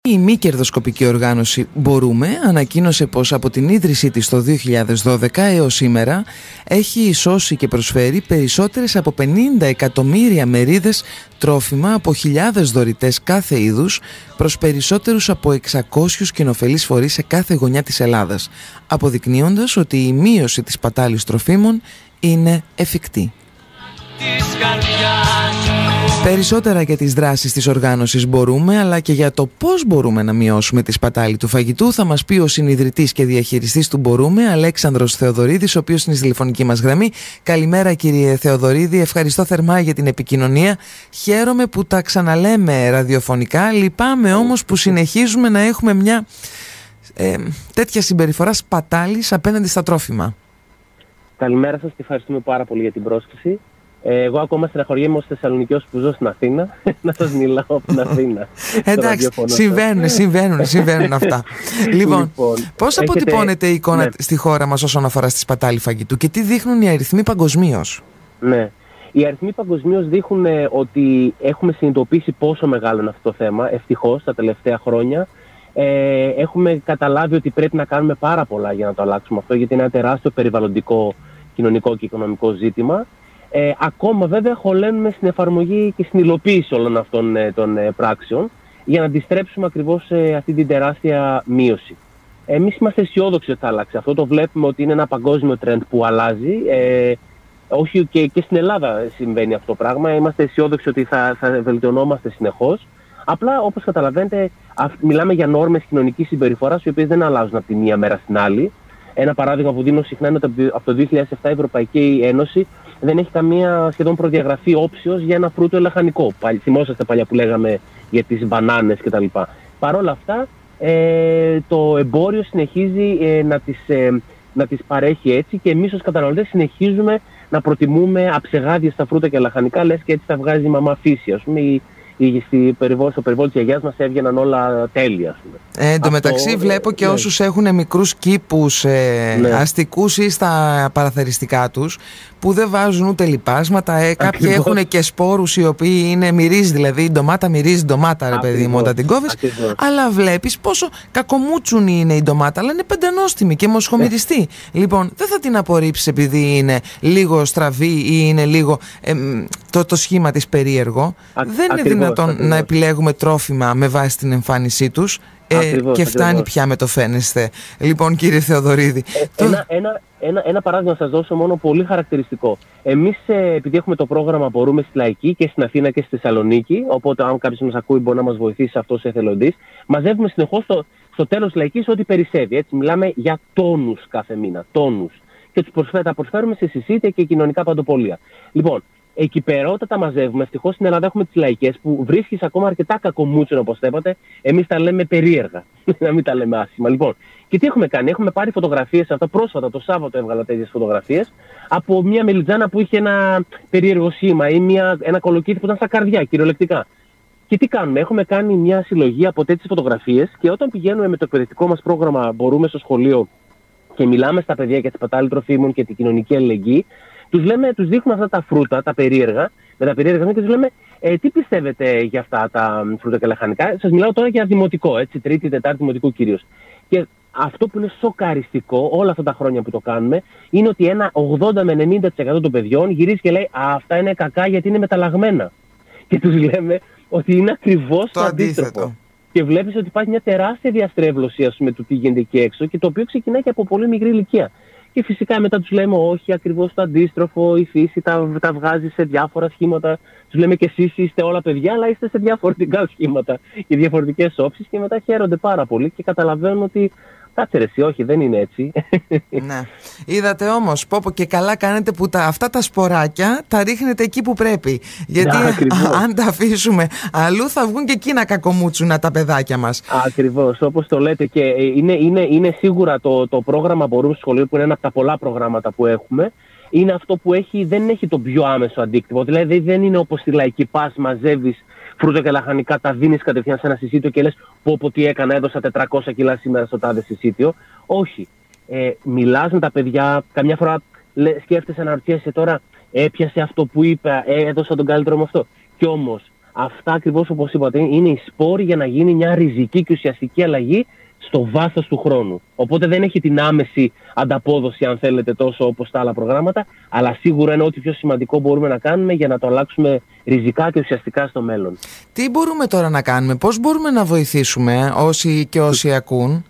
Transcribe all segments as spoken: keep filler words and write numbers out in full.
Η μη κερδοσκοπική οργάνωση Μπορούμε ανακοίνωσε πως από την ίδρυσή της το δύο χιλιάδες δώδεκα έως σήμερα έχει σώσει και προσφέρει περισσότερες από πενήντα εκατομμύρια μερίδες τρόφιμα από χιλιάδες δωρητές κάθε είδους προς περισσότερους από εξακόσιους κοινοφελείς φορείς σε κάθε γωνιά της Ελλάδας, αποδεικνύοντας ότι η μείωση της πατάλης τροφίμων είναι εφικτή. Περισσότερα για τις δράσεις της οργάνωσης Μπορούμε, αλλά και για το πώς μπορούμε να μειώσουμε τη σπατάλη του φαγητού, θα μας πει ο συνιδρυτής και διαχειριστής του Μπορούμε, Αλέξανδρος Θεοδωρίδης, ο οποίος είναι στη τηλεφωνική μας γραμμή. Καλημέρα κύριε Θεοδωρίδη, ευχαριστώ θερμά για την επικοινωνία. Χαίρομαι που τα ξαναλέμε ραδιοφωνικά, λυπάμαι όμως που συνεχίζουμε να έχουμε μια ε, τέτοια συμπεριφορά σπατάλης απέναντι στα τρόφιμα. Καλημέρα σας και ευχαριστούμε πάρα πολύ για την πρόσκληση. Εγώ ακόμα στεναχωριέμαι ως Θεσσαλονικιός που ζω στην Αθήνα να σας μιλάω από την Αθήνα. Εντάξει, συμβαίνουν, συμβαίνουν, συμβαίνουν αυτά. Λοιπόν, λοιπόν πώς έχετε... αποτυπώνεται η εικόνα ναι. στη χώρα μας όσον αφορά στη σπατάλη φαγητού και τι δείχνουν οι αριθμοί παγκοσμίως? Ναι, οι αριθμοί παγκοσμίως δείχνουν ότι έχουμε συνειδητοποιήσει πόσο μεγάλο είναι αυτό το θέμα, ευτυχώς, τα τελευταία χρόνια. Ε, έχουμε καταλάβει ότι πρέπει να κάνουμε πάρα πολλά για να το αλλάξουμε αυτό, γιατί είναι ένα τεράστιο περιβαλλοντικό, κοινωνικό και οικονομικό ζήτημα. Ε, ακόμα βέβαια χωλένουμε στην εφαρμογή και στην υλοποίηση όλων αυτών ε, των ε, πράξεων για να αντιστρέψουμε ακριβώς ε, αυτή την τεράστια μείωση. Εμείς είμαστε αισιόδοξοι ότι θα αλλάξει. Αυτό το βλέπουμε ότι είναι ένα παγκόσμιο trend που αλλάζει. Ε, όχι και, και στην Ελλάδα συμβαίνει αυτό το πράγμα. Είμαστε αισιόδοξοι ότι θα, θα βελτιωνόμαστε συνεχώς. Απλά όπως καταλαβαίνετε αυ, μιλάμε για νόρμες κοινωνικής συμπεριφοράς οι οποίες δεν αλλάζουν από τη μία μέρα στην άλλη. Ένα παράδειγμα που δίνω συχνά είναι ότι από το δύο χιλιάδες επτά η Ευρωπαϊκή Ένωση δεν έχει καμία σχεδόν προδιαγραφή όψεως για ένα φρούτο λαχανικό. Πάλι, θυμόσαστε παλιά που λέγαμε για τις μπανάνες κτλ. Παρ' όλα αυτά, ε, το εμπόριο συνεχίζει ε, να, τις, ε, να τις παρέχει έτσι και εμείς ως καταναλωτές συνεχίζουμε να προτιμούμε αψεγάδια στα φρούτα και λαχανικά, λες και έτσι θα βγάζει η μαμά φύση, ας πούμε. Η, η, στη περιβόλη, στο περιβόλι της γιαγιάς μας έβγαιναν όλα τέλεια, ας πούμε. Ε, εν τω μεταξύ βλέπω και ναι. όσους έχουν μικρούς κήπους ε, ναι. αστικούς ή στα παραθεριστικά τους που δεν βάζουν ούτε λιπάσματα, ε, κάποιοι έχουν και σπόρους οι οποίοι είναι μυρίζει, δηλαδή η ντομάτα μυρίζει ντομάτα ρε παιδί μου όταν την κόβεις, αλλά βλέπεις πόσο κακομούτσουνη είναι η ντομάτα, αλλά είναι πεντανόστιμη και μοσχομυριστή. Λοιπόν, δεν θα την απορρίψεις επειδή είναι λίγο στραβή ή είναι λίγο ε, το, το σχήμα της περίεργο. Α, δεν είναι ακριβώς, δυνατόν ακριβώς. να επιλέγουμε τρόφιμα με βάση την εμφάνισή τους. Ε, ακριβώς, και φτάνει ακριβώς. πια με το φαίνεστε. Λοιπόν, κύριε Θεοδωρίδη. Ε, το... ένα, ένα, ένα, ένα παράδειγμα να σας δώσω μόνο πολύ χαρακτηριστικό. Εμείς, ε, επειδή έχουμε το πρόγραμμα Μπορούμε στη Λαϊκή και στην Αθήνα και στη Θεσσαλονίκη, οπότε αν κάποιος μας ακούει μπορεί να μας βοηθήσει αυτός εθελοντής, μαζεύουμε συνεχώς στο, στο τέλος της Λαϊκής ό,τι περισσεύει. Έτσι, μιλάμε για τόνους κάθε μήνα. Τόνους. Και τους προσφέρουμε, τα προσφέρουμε σε συσίτια και κοινωνικά παντοπολία. Λοιπόν, εκεί πέρα όταν τα μαζεύουμε, ευτυχώς στην Ελλάδα έχουμε τις λαϊκές που βρίσκεις ακόμα αρκετά κακομούτσονα όπως είπατε, εμείς τα λέμε περίεργα, να μην τα λέμε άσχημα. Λοιπόν, και τι έχουμε κάνει, έχουμε πάρει φωτογραφίες, αυτά πρόσφατα το Σάββατο έβγαλα τέτοιες φωτογραφίες, από μια μελιτζάνα που είχε ένα περίεργο σήμα ή μια, ένα κολοκύθι που ήταν στα καρδιά, κυριολεκτικά. Και τι κάνουμε, έχουμε κάνει μια συλλογή από τέτοιες φωτογραφίες και όταν πηγαίνουμε με το εκπαιδευτικό μας πρόγραμμα Μπορούμε στο σχολείο και μιλάμε στα παιδιά για τη σπατάλη τροφίμων και την κοινωνική αλληλεγγύη, Τους, λέμε, τους δείχνουμε αυτά τα φρούτα, τα περίεργα, με τα περίεργα και τους λέμε ε, τι πιστεύετε για αυτά τα φρούτα και λαχανικά. Σας μιλάω τώρα για δημοτικό, έτσι, τρίτη, τετάρτη δημοτικού κυρίως. Και αυτό που είναι σοκαριστικό όλα αυτά τα χρόνια που το κάνουμε είναι ότι ένα ογδόντα με ενενήντα τοις εκατό των παιδιών γυρίζει και λέει «Α, αυτά είναι κακά γιατί είναι μεταλλαγμένα». Και τους λέμε ότι είναι ακριβώς το αντίστροφο. Και βλέπεις ότι υπάρχει μια τεράστια διαστρέβλωση, ας πούμε, του τι γίνεται εκεί έξω και το οποίο ξεκινάει και από πολύ μικρή ηλικία. Και φυσικά μετά τους λέμε όχι, ακριβώς το αντίστροφο, η φύση τα, τα βγάζει σε διάφορα σχήματα. Τους λέμε και εσείς είστε όλα παιδιά, αλλά είστε σε διαφορετικά σχήματα και διαφορετικές όψεις και μετά χαίρονται πάρα πολύ και καταλαβαίνουν ότι κάτσε ρε εσύ, όχι δεν είναι έτσι. Ναι. Είδατε όμως, πω και καλά κάνετε που τα, αυτά τα σποράκια τα ρίχνετε εκεί που πρέπει. Γιατί α, αν τα αφήσουμε αλλού θα βγουν και εκεί να κακομούτσουνα τα παιδάκια μας. Ακριβώς, όπως το λέτε και είναι, είναι, είναι σίγουρα το, το πρόγραμμα Μπορούμε στο σχολείο που είναι ένα από τα πολλά προγράμματα που έχουμε. Είναι αυτό που έχει, δεν έχει τον πιο άμεσο αντίκτυπο. Δηλαδή δεν είναι όπως στη λαϊκή πας, μαζεύεις φρούτα και λαχανικά, τα δίνεις κατευθείαν σε ένα συσίτιο και λες πω πω τι έκανα, έδωσα τετρακόσια κιλά σήμερα στο τάδε συσίτιο. Όχι. Ε, μιλάς με τα παιδιά, καμιά φορά σκέφτεσαι, αναρωτιέσαι τώρα, έπιασε αυτό που είπα, ε, έδωσα τον καλύτερο μου αυτό. Κι όμως αυτά ακριβώς όπως είπατε είναι οι σπόροι για να γίνει μια ριζική και ουσιαστική αλλαγή στο βάθος του χρόνου. Οπότε δεν έχει την άμεση ανταπόδοση, αν θέλετε, τόσο όπως τα άλλα προγράμματα, αλλά σίγουρα είναι ό,τι πιο σημαντικό μπορούμε να κάνουμε για να το αλλάξουμε ριζικά και ουσιαστικά στο μέλλον. Τι μπορούμε τώρα να κάνουμε, πώς μπορούμε να βοηθήσουμε όσοι και όσοι ακούν?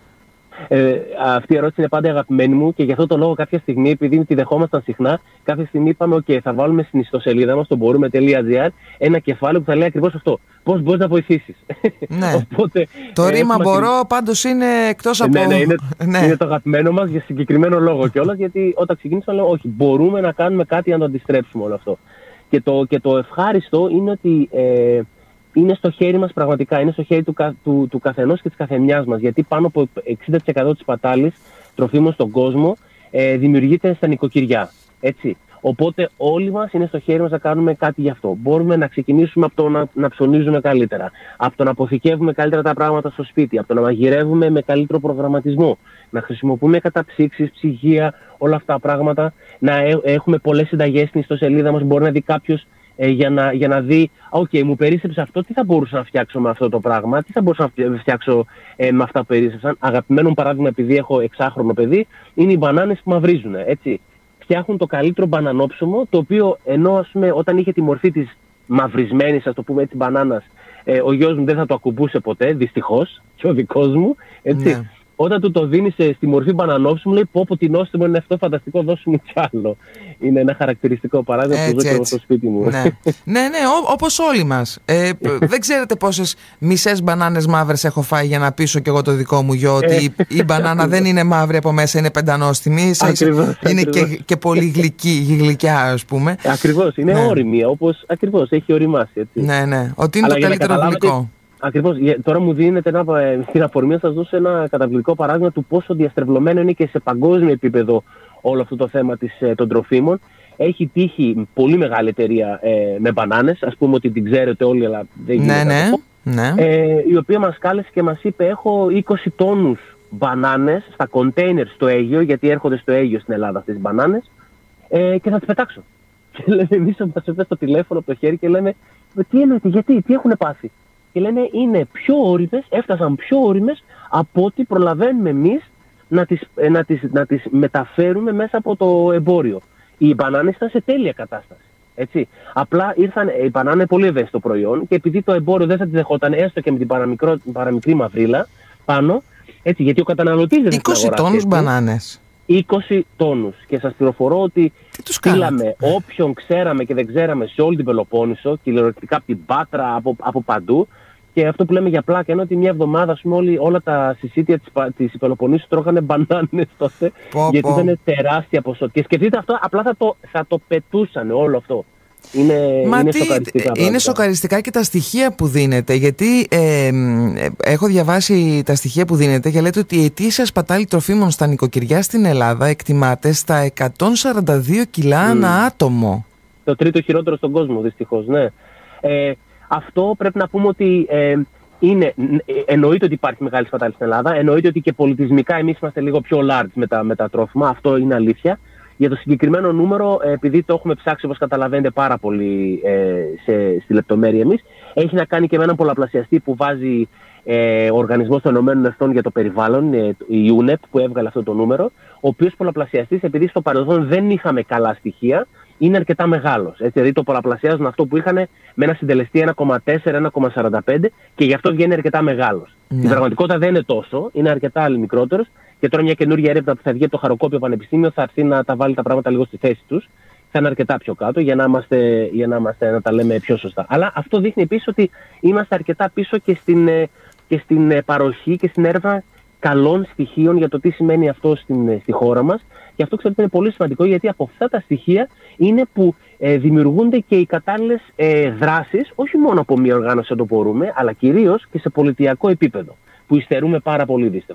Ε, αυτή η ερώτηση είναι πάντα αγαπημένη μου και γι' αυτό το λόγο κάποια στιγμή, επειδή τη δεχόμασταν συχνά, κάποια στιγμή είπαμε: OK, θα βάλουμε στην ιστοσελίδα μας, στο μπορούμε.gr, ένα κεφάλαιο που θα λέει ακριβώς αυτό. Πώς μπορείς να βοηθήσεις. Ναι. Οπότε, το ε, ρήμα μπορώ ακριβώς... πάντως είναι εκτός από... Ναι, ναι, είναι, ναι. είναι το αγαπημένο μας για συγκεκριμένο λόγο κιόλας, γιατί όταν ξεκίνησα λέω: Όχι, μπορούμε να κάνουμε κάτι για να το αντιστρέψουμε όλο αυτό. Και το, και το ευχάριστο είναι ότι. Ε, είναι στο χέρι μας πραγματικά, είναι στο χέρι του, του, του καθενός και της καθεμιάς μας, γιατί πάνω από εξήντα τοις εκατό της πατάλης τροφίμων στον κόσμο ε, δημιουργείται στα νοικοκυριά, έτσι. Οπότε όλοι μας είναι στο χέρι μας να κάνουμε κάτι γι' αυτό. Μπορούμε να ξεκινήσουμε από το να, να ψωνίζουμε καλύτερα, από το να αποθηκεύουμε καλύτερα τα πράγματα στο σπίτι, από το να μαγειρεύουμε με καλύτερο προγραμματισμό, να χρησιμοποιούμε καταψύξεις, ψυγεία, όλα αυτά τα πράγματα, να ε, έχουμε πολλές συνταγές στην ιστοσελίδα μας, μπορεί να δει κάποιος Ε, για, να, για να δει, OK, μου περίσσεψε αυτό, τι θα μπορούσα να φτιάξω με αυτό το πράγμα, τι θα μπορούσα να φτιάξω ε, με αυτά που περίσσεψαν. Αγαπημένο παράδειγμα, επειδή έχω εξάχρονο παιδί, είναι οι μπανάνες που μαυρίζουν. Έτσι. Φτιάχνουν το καλύτερο μπανανόψωμο, το οποίο ενώ ας πούμε, όταν είχε τη μορφή της μαυρισμένης, ας το πούμε έτσι, μπανάνας, ε, ο γιος μου δεν θα το ακουμπούσε ποτέ, δυστυχώς, και ο δικός μου. Έτσι. Ναι. Όταν του το δίνεις στη μορφή μπανανόψου, μου λέει: Πω, πω, τι νόστιμο είναι αυτό, φανταστικό, δώσου μου κι άλλο. Είναι ένα χαρακτηριστικό παράδειγμα που ζω και εγώ στο σπίτι μου. Ναι, ναι, ναι, όπως όλοι μας. Ε, δεν ξέρετε πόσες μισές μπανάνες μαύρες έχω φάει για να πείσω κι εγώ το δικό μου γιο ότι η, η μπανάνα δεν είναι μαύρη από μέσα, είναι πεντανόστιμη. Ακριβώς, είναι ακριβώς. Και, και πολύ γλυκή, γλυκιά, ας πούμε. Ακριβώς, είναι ναι. όριμη, όπως ακριβώς έχει οριμάσει. Έτσι. Ναι, ναι, ότι είναι αλλά το καλύτερο γλυκό. Ακριβώς. Τώρα μου δίνετε ένα, στην αφορμή να σας δώσω ένα καταπληκτικό παράδειγμα του πόσο διαστρεβλωμένο είναι και σε παγκόσμιο επίπεδο όλο αυτό το θέμα της, των τροφίμων. Έχει τύχει πολύ μεγάλη εταιρεία ε, με μπανάνες, ας πούμε ότι την ξέρετε όλοι, αλλά δεν γίνεται. Ναι, ναι, ναι. Ε, η οποία μας κάλεσε και μας είπε: Έχω είκοσι τόνους μπανάνες στα κοντέινερ στο Αίγυο, γιατί έρχονται στο Αίγυο στην Ελλάδα αυτές τις μπανάνες, ε, και θα τις πετάξω. Και λέμε εμείς, μας έπαιζε στο τηλέφωνο από το χέρι και λέμε: Τι εννοείται, γιατί, τι έχουν πάθει? Και λένε είναι πιο όριμες, έφτασαν πιο όριμες από ό,τι προλαβαίνουμε εμείς να τις, να, τις, να τις μεταφέρουμε μέσα από το εμπόριο. Οι μπανάνες ήταν σε τέλεια κατάσταση. Έτσι. Απλά ήρθαν, η μπανάνα είναι πολύ ευαίσθητο προϊόν και επειδή το εμπόριο δεν θα τη δεχόταν έστω και με την παραμικρή μαυρίλα πάνω, έτσι, γιατί ο καταναλωτής δεν είκοσι τόνους μπανάνες. είκοσι τόνους. Και σας πληροφορώ ότι στείλαμε όποιον ξέραμε και δεν ξέραμε σε όλη την Πελοπόννησο, κυριολεκτικά από την Πάτρα, από, από παντού. Και αυτό που λέμε για πλάκα είναι ότι μια εβδομάδα πούμε, όλοι, όλα τα συσίτια της, της Πελοποννήσου τρώγανε μπανάνες τότε. Πω, γιατί πω. Ήταν τεράστια ποσότητα. Και σκεφτείτε αυτό, απλά θα το, θα το πετούσαν όλο αυτό. Είναι, Μα είναι τι, σοκαριστικά. Είναι σοκαριστικά και τα στοιχεία που δίνετε, γιατί ε, ε, έχω διαβάσει τα στοιχεία που δίνετε και λέτε ότι η ετήσια σπατάλη τροφίμων στα νοικοκυριά στην Ελλάδα εκτιμάται στα εκατόν σαράντα δύο κιλά mm. ανά άτομο. Το τρίτο χειρότερο στον κόσμο, δυστυχώς, ναι. Ε, αυτό πρέπει να πούμε ότι ε, είναι, εννοείται ότι υπάρχει μεγάλη σπατάλη στην Ελλάδα, εννοείται ότι και πολιτισμικά εμείς είμαστε λίγο πιο large με τα, με τα τρόφιμα, αυτό είναι αλήθεια. Για το συγκεκριμένο νούμερο, επειδή το έχουμε ψάξει όπως καταλαβαίνετε πάρα πολύ ε, σε, στη λεπτομέρεια εμείς, έχει να κάνει και με έναν πολλαπλασιαστή που βάζει ε, ο Οργανισμός των Ηνωμένων Εθνών για το Περιβάλλον, ε, η γιου νεπ, που έβγαλε αυτό το νούμερο, ο οποίος πολλαπλασιαστής, επειδή στο παρελθόν δεν είχαμε καλά στοιχεία, είναι αρκετά μεγάλος. Έτσι, δηλαδή το πολλαπλασιάζουν αυτό που είχαν με ένα συντελεστή ένα κόμμα τέσσερα με ένα κόμμα σαράντα πέντε και γι' αυτό βγαίνει αρκετά μεγάλος. Ναι. Στην πραγματικότητα δεν είναι τόσο, είναι αρκετά άλλη μικρότερος. Και τώρα μια καινούργια έρευνα που θα βγει από το Χαροκόπιο Πανεπιστήμιο θα έρθει να τα βάλει τα πράγματα λίγο στη θέση τους. Θα είναι αρκετά πιο κάτω για να, είμαστε, για να, είμαστε, να τα λέμε πιο σωστά. Αλλά αυτό δείχνει επίσης ότι είμαστε αρκετά πίσω και στην, και στην παροχή και στην έρευνα καλών στοιχείων για το τι σημαίνει αυτό στην, στη χώρα μας. Και αυτό ξέρετε είναι πολύ σημαντικό γιατί από αυτά τα στοιχεία είναι που ε, δημιουργούνται και οι κατάλληλες ε, δράσεις, όχι μόνο από μια οργάνωση να το μπορούμε, αλλά κυρίως και σε πολιτιακό επίπεδο, που υστερούμε πάρα πολύ δυστυχώς.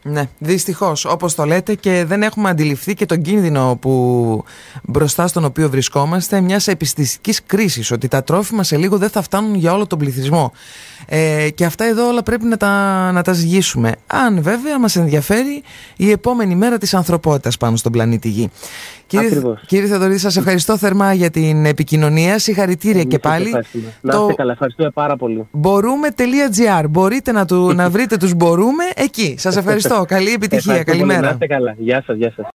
Ναι, δυστυχώς, όπως το λέτε, και δεν έχουμε αντιληφθεί και τον κίνδυνο που μπροστά στον οποίο βρισκόμαστε, μιας επιστημιστικής κρίσης, ότι τα τρόφιμα σε λίγο δεν θα φτάνουν για όλο τον πληθυσμό. Ε, και αυτά εδώ όλα πρέπει να τα, να τα ζυγίσουμε. Αν βέβαια μας ενδιαφέρει η επόμενη μέρα της ανθρωπότητας πάνω στον πλανήτη Γη. Κύριε, κύριε Θεοδωρίδη, σας ευχαριστώ θερμά για την επικοινωνία. Συγχαρητήρια Εμείς και πάλι. Να είστε καλά, ευχαριστούμε πάρα πολύ. μπορούμε.gr. Μπορείτε να, του, να βρείτε τους μπορούμε εκεί. Σας ευχαριστώ. Καλή επιτυχία. Καλημέρα. Να είστε καλά. Γεια σας, γεια σας.